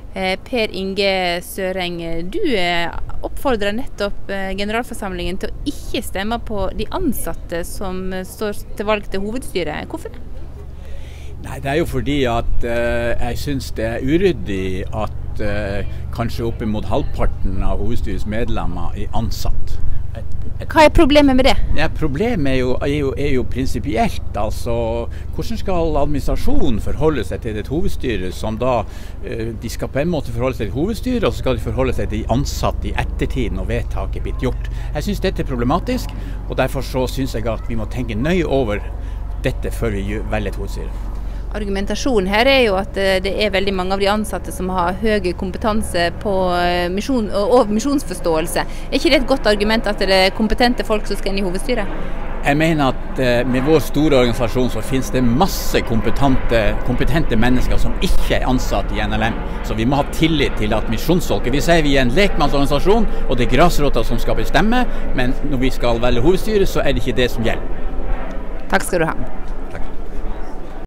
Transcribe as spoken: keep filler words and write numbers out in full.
Per Inge Søreng, du oppfordrer nettopp generalforsamlingen til å ikke stemme på de ansatte som står til valg til hovedstyret. Hvorfor det? Nei, det er jo fordi at uh, jeg synes det er uryddig at uh, kanskje oppimot halvparten av hovedstyrets medlemmer er ansatt. Hva er problemet med det? Ja, problemet er jo, er jo, er jo prinsipielt. Altså, hvordan skal administrasjonen forholde seg til et hovedstyre som da, de skal på en måte forholde seg til hovedstyret, og så skal de forholde seg til de ansatte i ettertid når vedtaket er blitt gjort. Jeg synes dette er problematisk, og derfor så synes jeg at vi må tenke nøye over dette før vi velger et hovedstyre. Argumentasjonen her er jo at det er veldig mange av de ansatte som har høy kompetanse på misjon og misjonsforståelse. Er ikke det et godt argument at det er kompetente folk som skal inn i hovedstyret? Jeg mener at med vår store organisasjon så finnes det masse kompetente, kompetente mennesker som ikke er ansatt i N L M. Så vi må ha tillit til at misjonsfolket, vi sier vi er en lekmannsorganisasjon, og det er grasrota som skal bestemme, men når vi skal velge hovedstyret så er det ikke det som gjelder. Takk skal du ha.